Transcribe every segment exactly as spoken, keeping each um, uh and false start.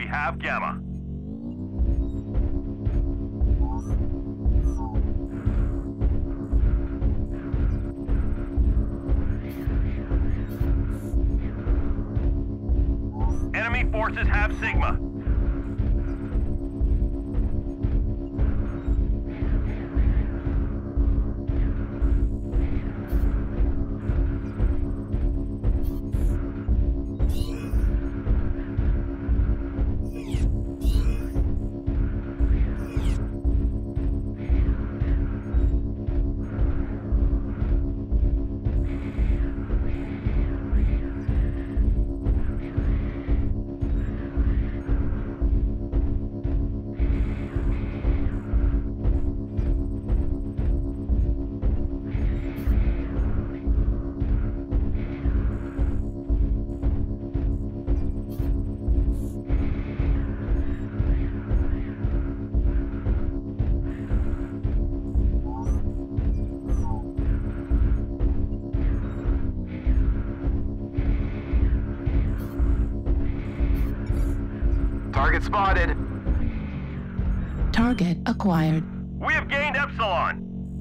have Gamma. Enemy forces have Sigma. Target spotted. Target acquired. We have gained Epsilon.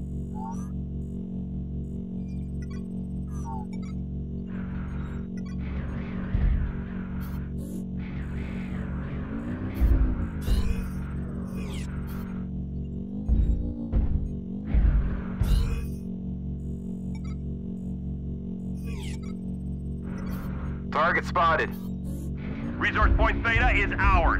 Target spotted. Resource point Theta is ours.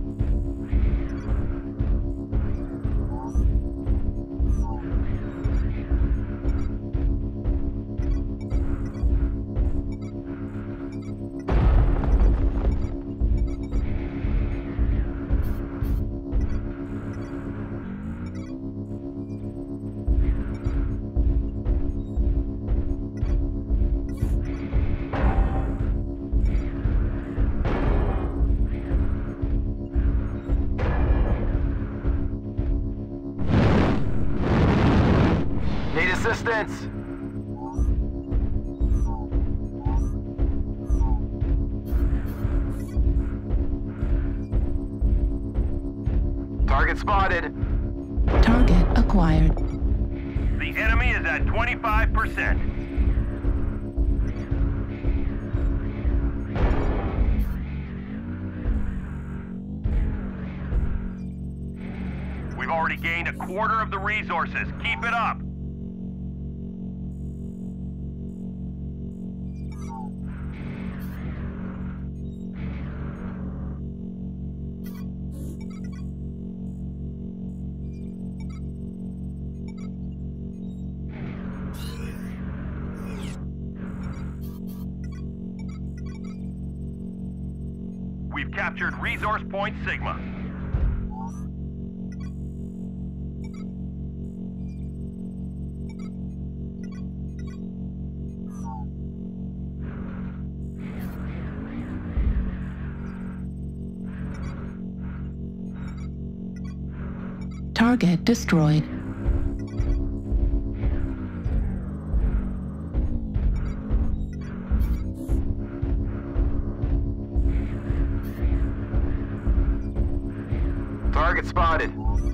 Need assistance. Target spotted. Target acquired. The enemy is at twenty-five percent. We've already gained a quarter of the resources. Keep it up. We've captured Resource Point Sigma. Target destroyed. Target spotted.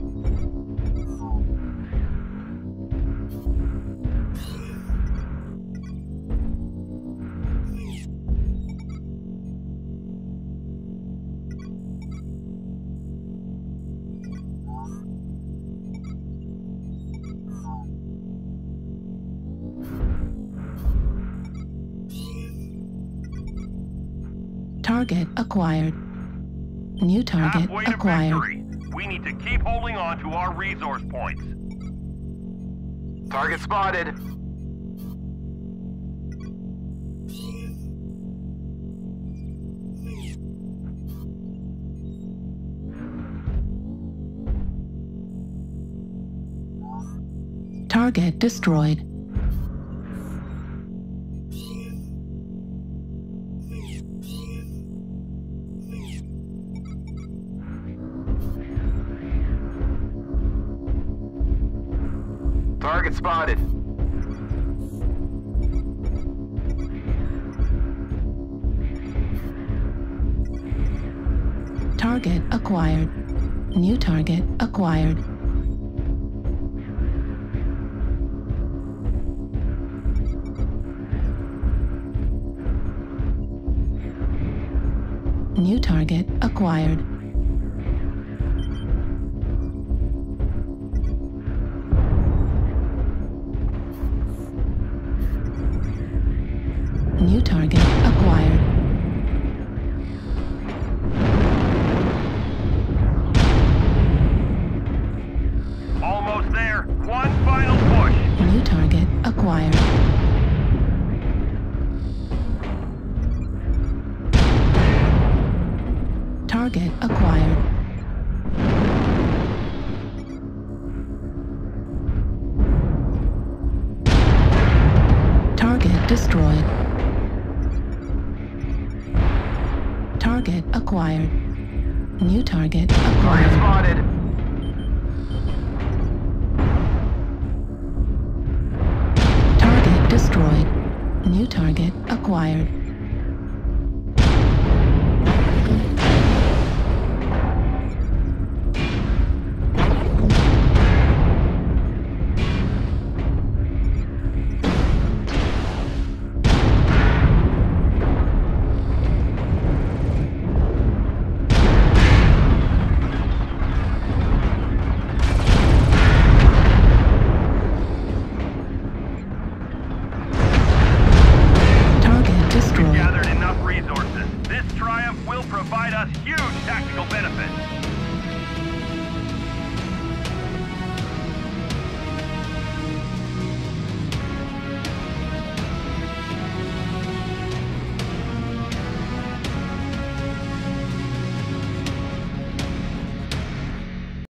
Target acquired. New target Halfway to acquired. victory. We need to keep holding on to our resource points. Target spotted. Target destroyed. Target spotted. Target acquired. New target acquired. New target acquired. New target acquired. Almost there. One final push. New target acquired. Target acquired. Target destroyed. Target acquired. New target Target acquired. spotted. Target destroyed. New target acquired. Target destroyed. Gathered enough resources. This triumph will provide us huge tactical